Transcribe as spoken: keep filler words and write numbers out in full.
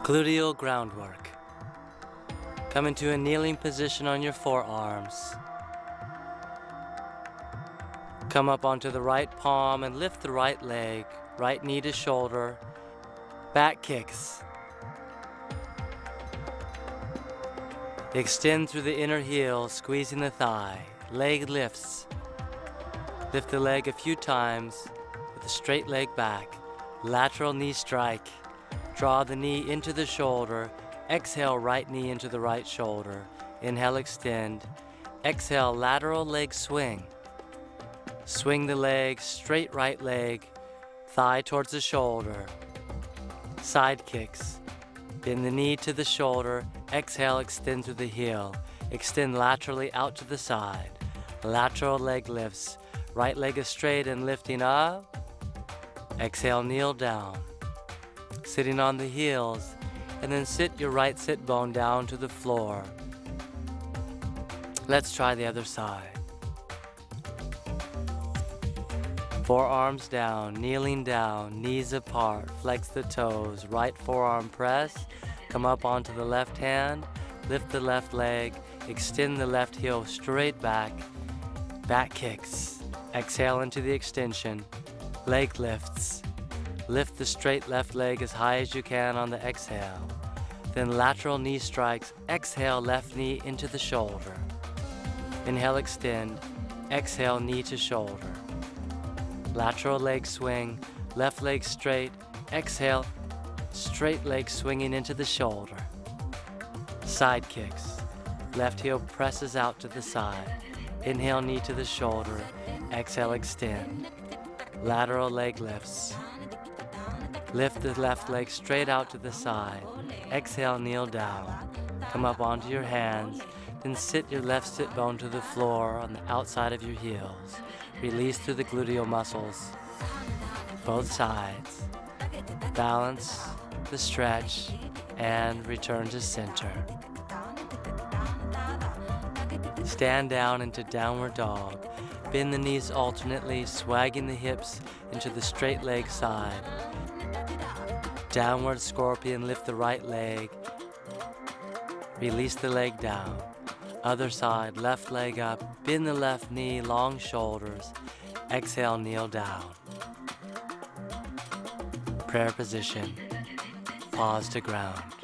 Gluteal groundwork. Come into a kneeling position on your forearms. Come up onto the right palm and lift the right leg, right knee to shoulder, back kicks. Extend through the inner heel, squeezing the thigh. Leg lifts. Lift the leg a few times with the straight leg back. Lateral knee strike. Draw the knee into the shoulder. Exhale, right knee into the right shoulder. Inhale, extend. Exhale, lateral leg swing. Swing the leg, straight right leg, thigh towards the shoulder. Side kicks. Bend the knee to the shoulder. Exhale, extend through the heel. Extend laterally out to the side. Lateral leg lifts. Right leg is straight and lifting up. Exhale, kneel down. Sitting on the heels, and then sit your right sit bone down to the floor. Let's try the other side. Forearms down, kneeling down, knees apart, flex the toes, right forearm press, come up onto the left hand, lift the left leg, extend the left heel straight back, back kicks, exhale into the extension, leg lifts, lift the straight left leg as high as you can on the exhale, then lateral knee strikes, exhale left knee into the shoulder, inhale extend, exhale knee to shoulder. Lateral leg swing, left leg straight, exhale, straight leg swinging into the shoulder. Side kicks, left heel presses out to the side. Inhale, knee to the shoulder, exhale, extend. Lateral leg lifts. Lift the left leg straight out to the side. Exhale, kneel down. Come up onto your hands, then sit your left sit bone to the floor on the outside of your heels. Release through the gluteal muscles, both sides. Balance the stretch and return to center. Stand down into downward dog. Bend the knees alternately, swagging the hips into the straight leg side. Downward scorpion, lift the right leg. Release the leg down. Other side, left leg up, bend the left knee, long shoulders. Exhale, kneel down. Prayer position. Pause to ground.